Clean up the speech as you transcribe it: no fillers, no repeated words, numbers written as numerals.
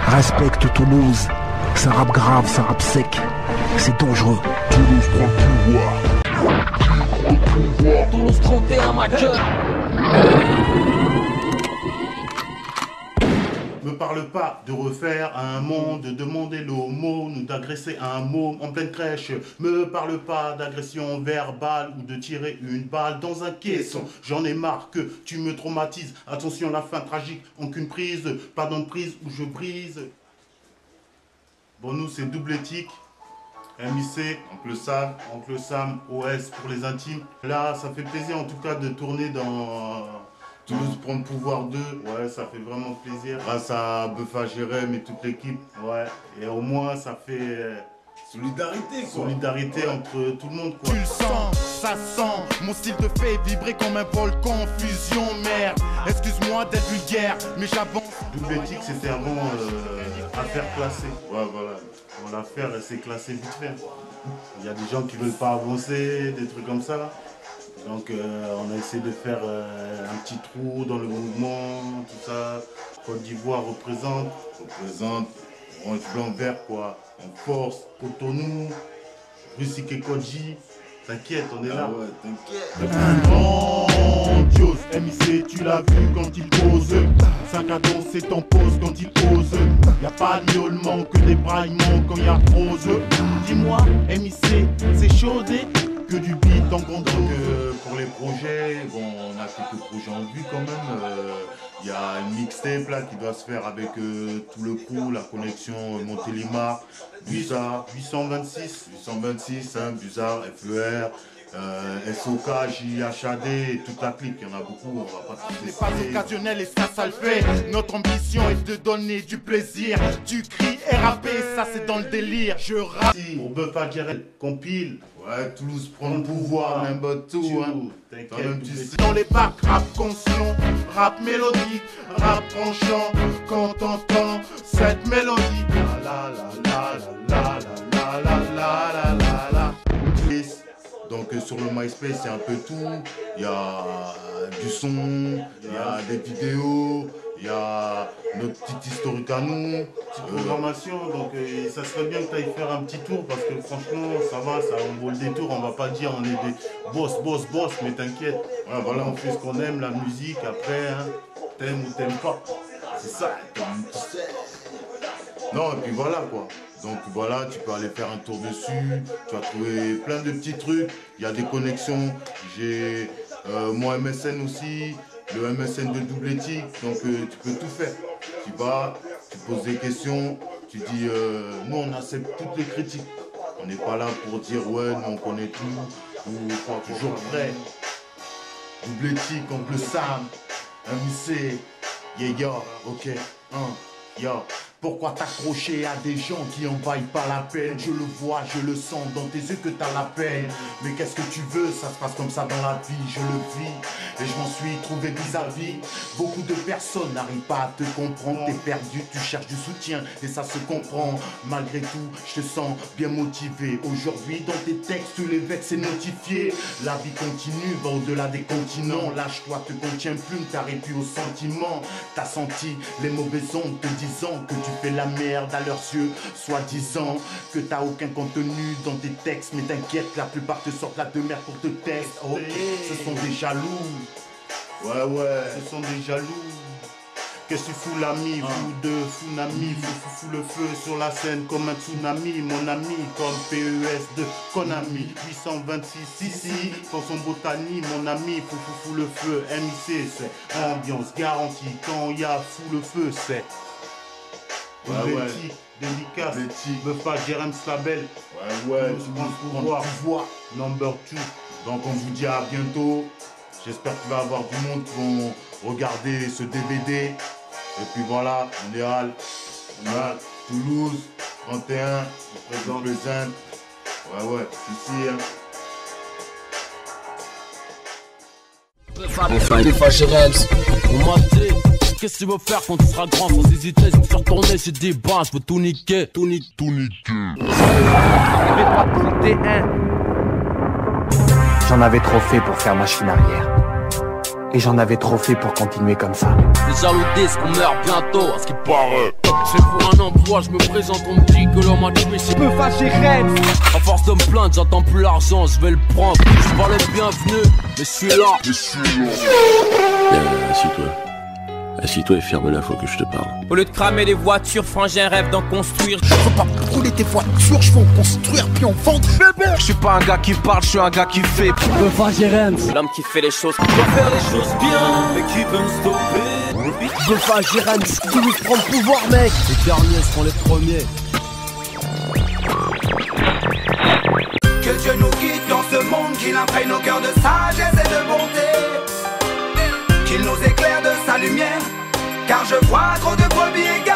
Respecte Toulouse. Ça rappe grave, ça rappe sec. C'est dangereux. Toulouse prend le pouvoir. Toulouse 31, ma gueule. Me parle pas de refaire un monde, de demander l'homo, ou d'agresser un môme en pleine crèche. Me parle pas d'agression verbale ou de tirer une balle dans un caisson. J'en ai marre que tu me traumatises. Attention, la fin tragique, en qu'une prise, pas d'emprise où je brise. Bon, nous, c'est Double Éthique, MIC, Oncle Sam, OS pour les intimes. Là, ça fait plaisir en tout cas de tourner dans Toulouse prend le pouvoir 2. Ouais, ça fait vraiment plaisir. Grâce à Beufa, Jérém et toute l'équipe. Ouais, et au moins, ça fait solidarité, quoi. Solidarité entre tout le monde, quoi. Tu le sens, ça sent. Mon style te fait vibrer comme un volcan en fusion, merde. Excuse-moi d'être vulgaire, mais j'avance. Double Éthique, c'était avant affaire classée. Ouais, voilà. Bon, l'affaire, elle s'est classée vite fait. Il y a des gens qui veulent pas avancer, des trucs comme ça. Donc, on a essayé de faire un petit trou dans le mouvement, tout ça. Côte d'Ivoire représente orange, blanc, vert, quoi. En force, Cotonou, Russie et Koji. T'inquiète, on est là. Ah ouais, t'inquiète. Grandiose, MIC, tu l'as vu quand il pose. Sac à dos, c'est en pause quand il ose. Y'a pas de miaulement, que des braillements quand y'a prose. Dis-moi, MIC, c'est chaudé que du beat en grande dose. Pour les projets, bon, on a quelques projets en vue quand même. Il y a une mixtape là qui doit se faire avec tout le crew, la connexion Montélimar, Buzard, 826, hein, Buzard, FER, SOK, JHAD, et toute la clique, il y en a beaucoup, on va pas tout c'est pas occasionnel et ça le fait. Notre ambition est de donner du plaisir. Tu cries et rapper, ça c'est dans le délire. Je rappe. Pour Beufa, Jérém, compile. Ouais, Toulouse prend le pouvoir, même tout, hein. T'inquiète, dans les bacs, rap conscient, rap mélodique, rap tranchant. Quand t'entends cette mélodie, la la la la la la la la la la la. Donc sur le MySpace, c'est un peu tout. Il y a du son, il y a des vidéos, il y a notre petite historique à nous, petite programmation. Donc ça serait bien que tu ailles faire un petit tour parce que franchement, ça va, ça vaut le détour. On va pas dire on est des boss, mais t'inquiète. Ouais, voilà, on fait ce qu'on aime, la musique. Après, hein, t'aimes ou t'aimes pas. C'est ça, comme tu sais. Non, et puis voilà quoi. Donc voilà, tu peux aller faire un tour dessus, tu vas trouver plein de petits trucs, il y a des connexions, j'ai mon MSN aussi, le MSN de Double Éthique, donc tu peux tout faire. Tu vas, tu poses des questions, tu dis, nous on accepte toutes les critiques, on n'est pas là pour dire ouais, nous on connaît tout, ou quoi, toujours prêt. Double Éthique, Oncle Sam, MIC, yeah, ok, yo. Pourquoi t'accrocher à des gens qui en vaillent pas la peine? Je le vois, je le sens dans tes yeux que t'as la peine. Mais qu'est-ce que tu veux? Ça se passe comme ça dans la vie, je le vis. Et je m'en suis trouvé vis-à-vis. Beaucoup de personnes n'arrivent pas à te comprendre. T'es perdu, tu cherches du soutien et ça se comprend. Malgré tout, je te sens bien motivé. Aujourd'hui, dans tes textes, les vex c'est notifié. La vie continue, va au-delà des continents. Lâche-toi, te contiens plus, t'arrives plus au sentiment. T'as senti les mauvaises ondes te disant que tu fais la merde à leurs yeux, soi-disant que t'as aucun contenu dans tes textes. Mais t'inquiète, la plupart te sortent la de merde pour te tester. Ok, ce sont des jaloux. Ouais, ce sont des jaloux. Qu'est-ce que tu fous l'ami, vous deux, Funami, fou le feu sur la scène comme un tsunami, mon ami, comme PES de Konami, 826 ici, pour son botanie, mon ami, fou le feu, MIC, c'est ambiance garantie, quand il y a fou le feu, c'est délicat, Beufa, Jérém Slabel, tu prends le pouvoir, number 2, donc on vous dit à bientôt, j'espère qu'il va y avoir du monde qui vont regarder ce DVD. Et puis voilà, on est à Toulouse, 31, on présente. Ouais, ici. Beufa, Jérém, on m'a dit, qu'est-ce que tu veux faire quand tu seras grand? Sans hésiter, je veux me faire tourner, j'ai dit, bah, je veux tout niquer. J'en avais trop fait pour faire machine arrière. Et j'en avais trop fait pour continuer comme ça. Les jaloux disent qu'on meurt bientôt, à ce qui paraît. C'est pour un emploi, je me présente, on me dit que l'homme a tué, c'est peu fâché Rennes. À force de me plaindre, j'attends plus l'argent, je vais le prendre. Je parle le bienvenu, mais je suis là. Assis-toi. Assis-toi et ferme la fois que je te parle. Au lieu de cramer les voitures, frangin rêve d'en construire. Je veux pas brûler tes voitures, je veux en construire puis en vendre. Je suis pas un gars qui parle, je suis un gars qui fait. L'homme qui fait les choses, Je dois faire les choses bien, mais qui peut me stopper? Buffa Gérène, tu veux prendre le pouvoir, mec. Les derniers seront les premiers. Que Dieu nous guide dans ce monde, qu'il imprègne nos cœurs de sagesse et de bonté. Qu'il nous éclaire de sa lumière, car je vois trop de brebis